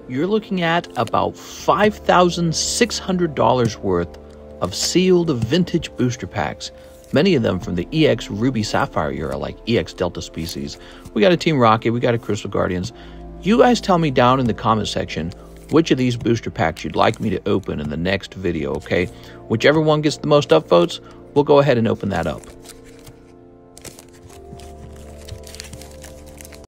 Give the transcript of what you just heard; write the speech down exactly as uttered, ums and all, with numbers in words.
you're looking at about five thousand six hundred dollars worth of sealed vintage booster packs, many of them from the E X Ruby Sapphire era, like E X Delta Species. We got a Team Rocket, we got a Crystal Guardians. You guys tell me down in the comment section which of these booster packs you'd like me to open in the next video, okay? Whichever one gets the most upvotes, we'll go ahead and open that up.